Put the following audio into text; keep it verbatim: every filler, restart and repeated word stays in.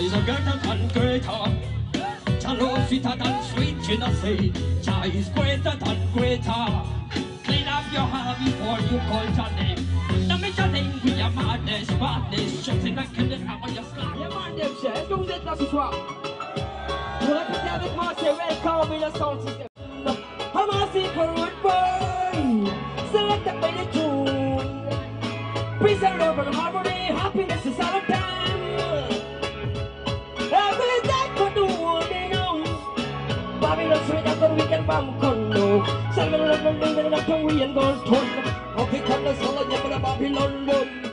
is greater than greater. Jah love sweeter than sweet, you know say. Jah is greater than greater. Clean up your heart before you call Jah name. Now make Jah name with your madness, madness. Shutting and killing up on your skin. Les mandem, cher, est-ce que vous êtes là ce soir? Vous répétez avec moi, c'est welcome in the sound system. I'm a secret boy, selected by the tune. Peace and love and harmony, happiness is all the time. Every day for the world they know. Babylon sweet after we can bam condo. Seven eleven million after we and gold ton. Okay, come the soul of Babylon.